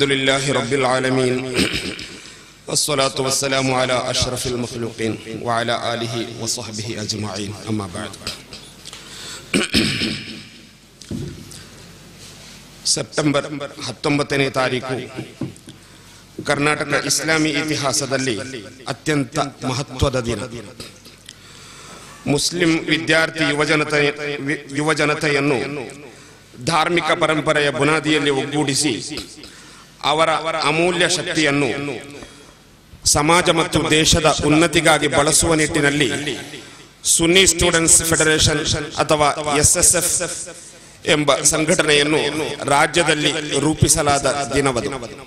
الحمدلله رب العالمين والصلاة والسلام على أشرف المخلوقين وعلى آله وصحبه أجمعين أما بعد. September 19ನೇ ತಾರೀಕು ಕರ್ನಾಟಕ ಇಸ್ಲಾಮಿ ಇತಿಹಾಸದಲ್ಲಿ ಅತ್ಯಂತ ಮಹತ್ವದ ದಿನ. ಮುಸ್ಲಿಂ ವಿದ್ಯಾರ್ಥಿ ಯುವಜನತೆಯನ್ನು ಧಾರ್ಮಿಕ ಪರಂಪರೆಯ ಬುನಾದಿಯಲ್ಲಿ ಒಗ್ಗೂಡಿಸಿ ಅವರ ಅಮೂಲ್ಯ ಶಕ್ತಿಯನ್ನು ಸಮಾಜ ಮತ್ತು ದೇಶದ ಉನ್ನತಿಗಾಗಿ ಬಳಸುವ ನಿಟ್ಟಿನಲ್ಲಿ ಸುನ್ನಿ ಸ್ಟೂಡೆಂಟ್ಸ್ ಫೆಡರೇಷನ್ ಅಥವಾ SSF ಎಂಬ ಸಂಘಟನೆಯನ್ನು ರಾಜ್ಯದಲ್ಲಿ ರೂಪಿಸಲಾದ ದಿನವದು.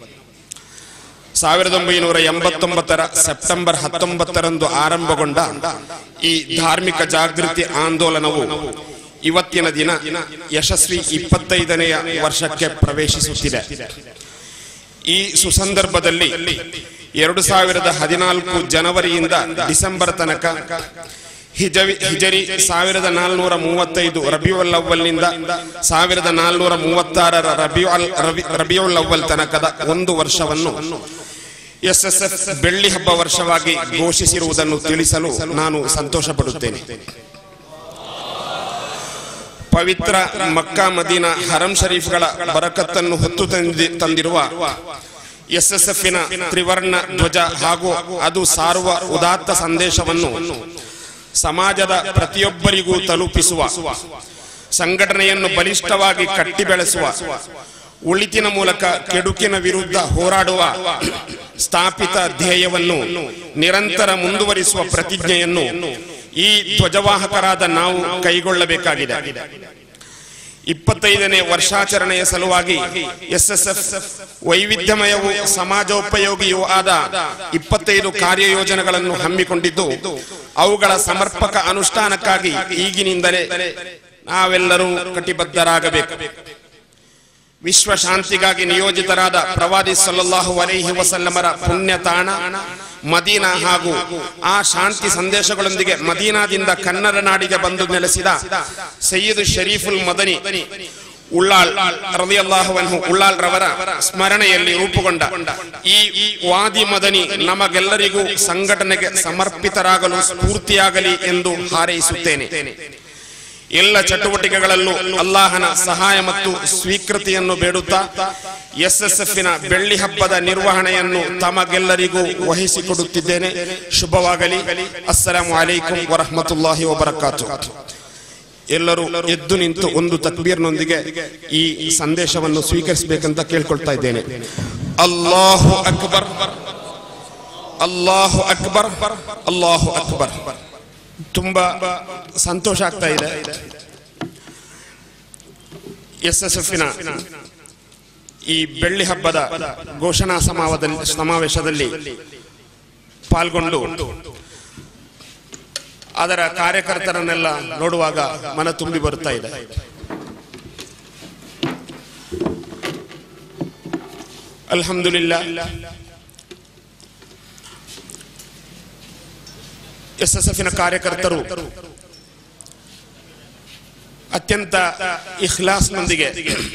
1989 ಸೆಪ್ಟೆಂಬರ್ 19 ಆರಂಭಗೊಂಡ ಈ ಧಾರ್ಮಿಕ ಜಾಗೃತಿ ಆಂದೋಲನವು ಇವತ್ತಿನ ದಿನ ಯಶಸ್ವಿ 25ನೇ ವರ್ಷಕ್ಕೆ ಪ್ರವೇಶಿಸುತ್ತಿದೆ. ಈ ಸುಸಂದರ್ಭದಲ್ಲಿ 2014 ಜನವರಿಯಿಂದ ಡಿಸೆಂಬರ್ ತನಕ ಹಿಜರಿ 1435 ರಬಿಯುಲ್ ಅವ್ವಲ್ನಿಂದ 1436 ರಬಿಯುಲ್ ಅವ್ವಲ್ ತನಕದ ಒಂದು ವರ್ಷವನ್ನು SSF ಬೆಳ್ಳಿ ಹಬ್ಬ ವರ್ಷವಾಗಿ ಘೋಷಿಸಿರುವುದನ್ನು ತಿಳಿಸಲು ನಾನು ಸಂತೋಷ ಪಡುತ್ತೇನೆ. ಪವಿತ್ರ ಮಕ್ಕಾ ಮದೀನಾ ಹರಂ ಶರೀಫ್ಗಳ ಬರಕತ್ತನ್ನು ಹೊತ್ತು ತಂದಿರುವ SSFನ ತ್ರಿವರ್ಣ ಧ್ವಜ ಹಾಗೂ ಅದು ಸಾರುವ ಉದಾತ್ತ ಸಂದೇಶವನ್ನು ಸಮಾಜದ ಪ್ರತಿಯೊಬ್ಬರಿಗೂ ತಲುಪಿಸುವ, ಸಂಘಟನೆಯನ್ನು ಬಲಿಷ್ಠವಾಗಿ ಕಟ್ಟಿ ಬೆಳೆಸುವ, ಒಳಿತಿನ ಮೂಲಕ ಕೆಡುಕಿನ ವಿರುದ್ಧ ಹೋರಾಡುವ ಸ್ಥಾಪಿತ ಧ್ಯೇಯವನ್ನು ನಿರಂತರ ಮುಂದುವರಿಸುವ ಪ್ರತಿಜ್ಞೆಯನ್ನು ಈ ಧ್ವಜವಾಹಕರಾದ ನಾವು ಕೈಗೊಳ್ಳಬೇಕಾಗಿದೆ. 25ನೇ ವರ್ಷಾಚರಣೆಯ ಸಲುವಾಗಿ SSF ವೈವಿಧ್ಯಮಯವೂ ಸಮಾಜೋಪಯೋಗಿಯೂ ಆದ 25 ಕಾರ್ಯಯೋಜನೆಗಳನ್ನು ಹಮ್ಮಿಕೊಂಡಿದ್ದು, ಅವುಗಳ ಸಮರ್ಪಕ ಅನುಷ್ಠಾನಕ್ಕಾಗಿ ಈಗಿನಿಂದಲೇ ನಾವೆಲ್ಲರೂ ಕಟಿಬದ್ಧರಾಗಬೇಕು. ವಿಶ್ವ ಶಾಂತಿಗಾಗಿ ನಿಯೋಜಿತರಾದ ಪ್ರವಾದಿ ಸಲ್ಲಲ್ಲಾಹು ಅಲೈಹಿ ವಸಲ್ಲಮರ ಪುಣ್ಯ ತಾಣ ಮದೀನಾ ಹಾಗೂ ಆ ಶಾಂತಿ ಸಂದೇಶಗಳೊಂದಿಗೆ ಮದೀನಾದಿಂದ ಕನ್ನಡ ನಾಡಿಗೆ ಬಂದು ನೆಲೆಸಿದ ಸಯ್ಯದ್ ಶರೀಫುಲ್ ಮದನಿ ಉಳ್ಳಾಳ್ ರಲಿಯಲ್ಲಾಹು ಅನ್ಹು ಉಳ್ಳಾಳ್ ರವರ ಸ್ಮರಣೆಯಲ್ಲಿ ರೂಪುಗೊಂಡ ಈ ವಾದಿ ಮದನಿ ನಮಗೆಲ್ಲರಿಗೂ ಸಂಘಟನೆಗೆ ಸಮರ್ಪಿತರಾಗಲು ಸ್ಫೂರ್ತಿಯಾಗಲಿ ಎಂದು ಹಾರೈಸುತ್ತೇನೆ. ಎಲ್ಲ ಚಟುವಟಿಕೆಗಳಲ್ಲೂ ಅಲ್ಲಾಹನ ಸಹಾಯ ಮತ್ತು ಸ್ವೀಕೃತಿಯನ್ನು ಬೇಡುತ್ತಾ SSFನ ಬೆಳ್ಳಿ ಹಬ್ಬದ ನಿರ್ವಹಣೆಯನ್ನು ತಮಗೆಲ್ಲರಿಗೂ ವಹಿಸಿಕೊಡುತ್ತಿದ್ದೇನೆ. ಶುಭವಾಗಲಿ. ಅಸ್ಸಲಾಮು ಅಲೈಕುಂ ವರಹಮತುಲ್ಲಾಹಿ ವಬರಕಾತು. ಎಲ್ಲರೂ ಎದ್ದು ನಿಂತು ಒಂದು ತಕ್ಬೀರ್ನೊಂದಿಗೆ ಈ ಸಂದೇಶವನ್ನು ಸ್ವೀಕರಿಸಬೇಕಂತ ಕೇಳ್ಕೊಳ್ತಾ ಇದ್ದೇನೆ. ಅಲ್ಲಾಹು ಅಕ್ಬರ್, ಅಲ್ಲಾಹು ಅಕ್ಬರ್, ಅಲ್ಲಾಹು ಅಕ್ಬರ್. ತುಂಬಾ ಸಂತೋಷ ಆಗ್ತಾ ಇದೆ. SSFನ ಈ ಬೆಳ್ಳಿ ಹಬ್ಬದ ಘೋಷಣಾ ಸಮಾವೇಶದಲ್ಲಿ ಪಾಲ್ಗೊಂಡು ಅದರ ಕಾರ್ಯಕರ್ತರನ್ನೆಲ್ಲ ನೋಡುವಾಗ ಮನ ತುಂಬಿ ಬರುತ್ತಾ ಇದೆ. ಅಲ್ಹಮ್ದುಲಿಲ್ಲಾಹ್, SSFನ ಕಾರ್ಯಕರ್ತರು ಅತ್ಯಂತ ಇಖ್ಲಾಸ್ನೊಂದಿಗೆ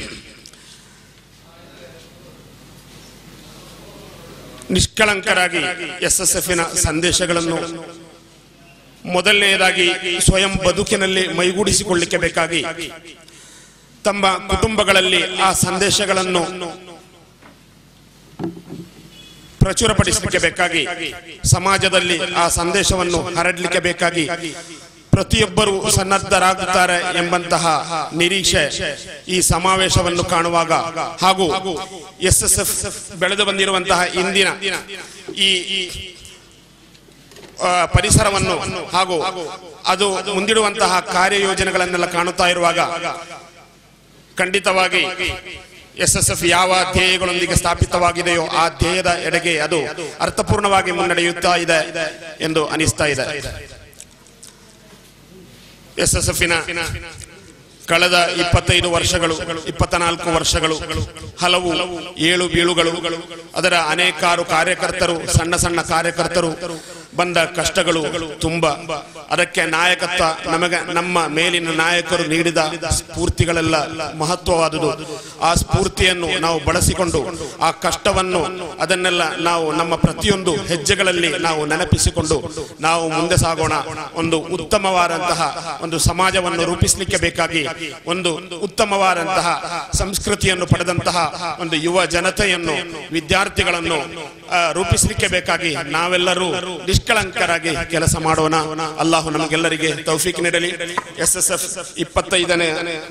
ನಿಷ್ಕಳಂಕರಾಗಿ SSFನ ಸಂದೇಶಗಳನ್ನು ಮೊದಲನೆಯದಾಗಿ ಸ್ವಯಂ ಬದುಕಿನಲ್ಲಿ ಮೈಗೂಡಿಸಿಕೊಳ್ಳಿಕ್ಕೆ ಬೇಕಾಗಿ ತಮ್ಮ ಕುಟುಂಬಗಳಲ್ಲಿ ಆ ಸಂದೇಶಗಳನ್ನು ಪ್ರಚುರಪಡಿಸಲಿಕ್ಕೆ ಬೇಕಾಗಿ, ಸಮಾಜದಲ್ಲಿ ಆ ಸಂದೇಶವನ್ನು ಹರಡಲಿಕ್ಕೆ ಬೇಕಾಗಿ ಪ್ರತಿಯೊಬ್ಬರೂ ಸನ್ನದ್ಧರಾಗುತ್ತಾರೆ ಎಂಬಂತಹ ನಿರೀಕ್ಷೆ ಈ ಸಮಾವೇಶವನ್ನು ಕಾಣುವಾಗ ಹಾಗೂ SSF ಬೆಳೆದು ಬಂದಿರುವಂತಹ ಇಂದಿನ ಈ ಪರಿಸರವನ್ನು ಹಾಗೂ ಅದು ಮುಂದಿಡುವಂತಹ ಕಾರ್ಯಯೋಜನೆಗಳನ್ನೆಲ್ಲ ಕಾಣುತ್ತಾ ಇರುವಾಗ ಖಂಡಿತವಾಗಿ SSF ಯಾವ ಧ್ಯೇಯಗಳೊಂದಿಗೆ ಸ್ಥಾಪಿತವಾಗಿದೆಯೋ ಆ ಧ್ಯೇಯದ ಎಡೆಗೆ ಅದು ಅರ್ಥಪೂರ್ಣವಾಗಿ ಮುನ್ನಡೆಯುತ್ತಾ ಇದೆ ಎಂದು ಅನಿಸ್ತಾ ಇದೆ. SSFನ ಕಳೆದ 25 ವರ್ಷಗಳು, 24 ವರ್ಷಗಳು, ಹಲವು ಏಳು ಬೀಳುಗಳು, ಅದರ ಅನೇಕಾರು ಕಾರ್ಯಕರ್ತರು, ಸಣ್ಣ ಸಣ್ಣ ಕಾರ್ಯಕರ್ತರು ಬಂದ ಕಷ್ಟಗಳು ತುಂಬ. ಅದಕ್ಕೆ ನಾಯಕತ್ವ ನಮ್ಮ ಮೇಲಿನ ನಾಯಕರು ನೀಡಿದ ಸ್ಫೂರ್ತಿಗಳೆಲ್ಲ ಮಹತ್ವವಾದುದು. ಆ ಸ್ಫೂರ್ತಿಯನ್ನು ನಾವು ಬಳಸಿಕೊಂಡು ಆ ಕಷ್ಟವನ್ನು ಅದನ್ನೆಲ್ಲ ನಾವು ನಮ್ಮ ಪ್ರತಿಯೊಂದು ಹೆಜ್ಜೆಗಳಲ್ಲಿ ನಾವು ನೆನಪಿಸಿಕೊಂಡು ನಾವು ಮುಂದೆ ಸಾಗೋಣ. ಒಂದು ಉತ್ತಮವಾದಂತಹ ಒಂದು ಸಮಾಜವನ್ನು ರೂಪಿಸಲಿಕ್ಕೆ ಬೇಕಾಗಿ ಒಂದು ಉತ್ತಮವಾದಂತಹ ಸಂಸ್ಕೃತಿಯನ್ನು ಪಡೆದಂತಹ ಒಂದು ಯುವ ಜನತೆಯನ್ನು, ವಿದ್ಯಾರ್ಥಿಗಳನ್ನು ರೂಪಿಸಲಿಕ್ಕೆ ಬೇಕಾಗಿ ನಾವೆಲ್ಲರೂ ನಿಷ್ಕಳಂಕರಾಗಿ ಕೆಲಸ ಮಾಡೋಣ. ಅಲ್ಲಾಹು ನಮಗೆಲ್ಲರಿಗೆ ತೌಫೀಕ್ ನೀಡಲಿ. SSF 25ನೇ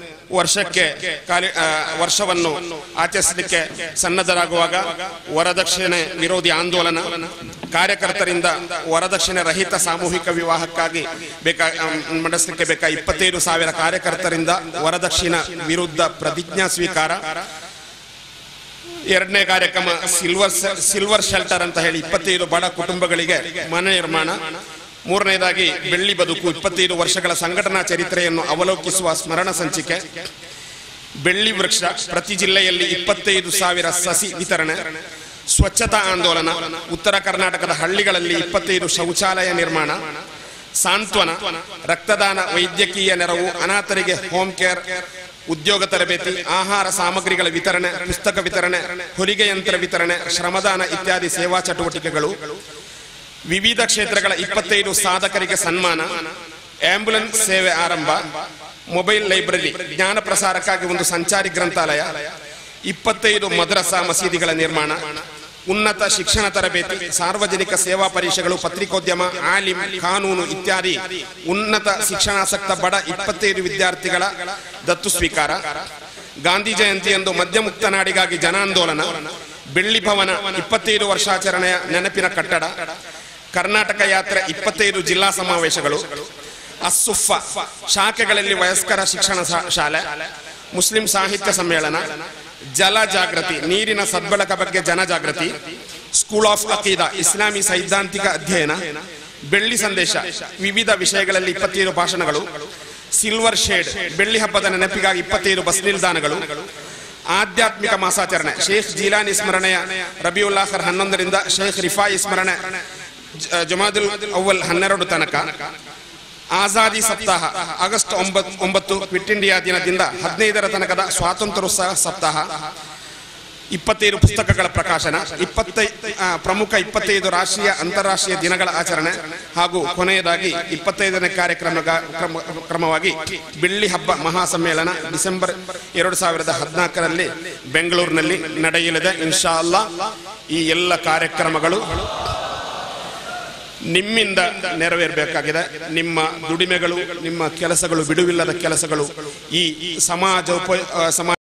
ವರ್ಷವನ್ನು ಆಚರಿಸಲಿಕ್ಕೆ ಸನ್ನದ್ಧರಾಗುವಾಗ ವರದಕ್ಷಿಣೆ ವಿರೋಧಿ ಆಂದೋಲನ, ಕಾರ್ಯಕರ್ತರಿಂದ ವರದಕ್ಷಿಣೆ ರಹಿತ ಸಾಮೂಹಿಕ ವಿವಾಹಕ್ಕಾಗಿ ನಡೆಸಲಿಕ್ಕೆ ಬೇಕಾ 25,000 ಕಾರ್ಯಕರ್ತರಿಂದ ವರದಕ್ಷಿಣೆ ವಿರುದ್ಧ ಪ್ರತಿಜ್ಞಾ ಸ್ವೀಕಾರ. ಎರಡನೇ ಕಾರ್ಯಕ್ರಮ ಸಿಲ್ವರ್ ಶೆಲ್ಟರ್ ಅಂತ ಹೇಳಿ 25 ಬಡ ಕುಟುಂಬಗಳಿಗೆ ಮನೆ ನಿರ್ಮಾಣ. ಮೂರನೇದಾಗಿ ಬೆಳ್ಳಿ ಬದುಕು 25 ವರ್ಷಗಳ ಸಂಘಟನಾ ಚರಿತ್ರೆಯನ್ನು ಅವಲೋಕಿಸುವ ಸ್ಮರಣ ಸಂಚಿಕೆ. ಬೆಳ್ಳಿ ವೃಕ್ಷ, ಪ್ರತಿ ಜಿಲ್ಲೆಯಲ್ಲಿ 25,000 ಸಸಿ ವಿತರಣೆ. ಸ್ವಚ್ಛತಾ ಆಂದೋಲನ, ಉತ್ತರ ಕರ್ನಾಟಕದ ಹಳ್ಳಿಗಳಲ್ಲಿ 25 ಶೌಚಾಲಯ ನಿರ್ಮಾಣ. ಸಾಂತ್ವನ, ರಕ್ತದಾನ, ವೈದ್ಯಕೀಯ ನೆರವು, ಅನಾಥರಿಗೆ ಹೋಮ್ ಕೇರ್, ಉದ್ಯೋಗ ತರಬೇತಿ, ಆಹಾರ ಸಾಮಗ್ರಿಗಳ ವಿತರಣೆ, ಪುಸ್ತಕ ವಿತರಣೆ, ಹೊಲಿಗೆ ಯಂತ್ರ ವಿತರಣೆ, ಶ್ರಮದಾನ ಇತ್ಯಾದಿ ಸೇವಾ ಚಟುವಟಿಕೆಗಳು. ವಿವಿಧ ಕ್ಷೇತ್ರಗಳ 25 ಸಾಧಕರಿಗೆ ಸನ್ಮಾನ. ಆಂಬ್ಯುಲೆನ್ಸ್ ಸೇವೆ ಆರಂಭ. ಮೊಬೈಲ್ ಲೈಬ್ರರಿ, ಜ್ಞಾನ ಪ್ರಸಾರಕ್ಕಾಗಿ ಒಂದು ಸಂಚಾರಿ ಗ್ರಂಥಾಲಯ. 25 ಮದ್ರಸಾ ಮಸೀದಿಗಳ ನಿರ್ಮಾಣ. ಉನ್ನತ ಶಿಕ್ಷಣ ತರಬೇತಿ, ಸಾರ್ವಜನಿಕ ಸೇವಾ ಪರೀಕ್ಷೆಗಳು, ಪತ್ರಿಕೋದ್ಯಮ, ಆಲಿಮ್, ಕಾನೂನು ಇತ್ಯಾದಿ ಉನ್ನತ ಶಿಕ್ಷಣಾಸಕ್ತ ಬಡ 25 ವಿದ್ಯಾರ್ಥಿಗಳ ದತ್ತು ಸ್ವೀಕಾರ. ಗಾಂಧಿ ಜಯಂತಿಯಂದು ಮದ್ಯಮುಕ್ತ ನಾಡಿಗಾಗಿ ಜನಾಂದೋಲನ. ಬೆಳ್ಳಿ ಭವನ 25 ವರ್ಷಾಚರಣೆಯ ನೆನಪಿನ ಕಟ್ಟಡ. ಕರ್ನಾಟಕ ಯಾತ್ರೆ 25 ಜಿಲ್ಲಾ ಸಮಾವೇಶಗಳು. ಅಸ್ಸುಫ ಶಾಖೆಗಳಲ್ಲಿ ವಯಸ್ಕರ ಶಿಕ್ಷಣ ಶಾಲೆ. ಮುಸ್ಲಿಂ ಸಾಹಿತ್ಯ ಸಮ್ಮೇಳನ. ಜಲ ಜಾಗೃತಿ, ನೀರಿನ ಸದ್ಬಳಕ ಬಗ್ಗೆ ಜನಜಾಗೃತಿ. ಸ್ಕೂಲ್ ಆಫ್ ಅಕೀದಾ, ಇಸ್ಲಾಮಿ ಸೈದ್ಧಾಂತಿಕ ಅಧ್ಯಯನ. ಬೆಳ್ಳಿ ಸಂದೇಶ, ವಿವಿಧ ವಿಷಯಗಳಲ್ಲಿ 25 ಭಾಷಣಗಳು. ಸಿಲ್ವರ್ ಶೇಡ್, ಬೆಳ್ಳಿ ಹಬ್ಬದ ನೆನಪಿಗಾಗಿ 25 ಬಸ್ ನಿಲ್ದಾಣಗಳು. ಆಧ್ಯಾತ್ಮಿಕ ಮಾಸಾಚರಣೆ, ಶೇಖ್ ಜೀಲಾನಿ ಸ್ಮರಣೆಯ ರಬಿಯುಲ್ ಆಖರ್ 11ರಿಂದ ಶೇಖ್ ರಿಫಾಯಿ ಸ್ಮರಣೆ ಜಮಾದುಲ್ ಅವ್ವಲ್ 12 ತನಕ. ಆಜಾದಿ ಸಪ್ತಾಹ, ಆಗಸ್ಟ್ 9 ಕ್ವಿಟ್ ಇಂಡಿಯಾ ದಿನದಿಂದ 15ರ ತನಕದ ಸ್ವಾತಂತ್ರ್ಯೋತ್ಸವ ಸಪ್ತಾಹ. 25 ಪುಸ್ತಕಗಳ ಪ್ರಕಾಶನ. 25 ರಾಷ್ಟ್ರೀಯ ಅಂತಾರಾಷ್ಟ್ರೀಯ ದಿನಗಳ ಆಚರಣೆ. ಹಾಗೂ ಕೊನೆಯದಾಗಿ 25ನೇ ಕ್ರಮವಾಗಿ ಬೆಳ್ಳಿ ಹಬ್ಬ ಮಹಾಸಮ್ಮೇಳನ ಡಿಸೆಂಬರ್ 2014ರಲ್ಲಿ ಬೆಂಗಳೂರಿನಲ್ಲಿ ನಡೆಯಲಿದೆ ಇನ್ಶಾ ಅಲ್ಲಾ. ಈ ಎಲ್ಲ ಕಾರ್ಯಕ್ರಮಗಳು ನಿಮ್ಮಿಂದ ನೆರವೇರಬೇಕಾಗಿದೆ. ನಿಮ್ಮ ದುಡಿಮೆಗಳು, ನಿಮ್ಮ ಕೆಲಸಗಳು, ಬಿಡುವಿಲ್ಲದ ಕೆಲಸಗಳು ಈ ಸಮಾಜ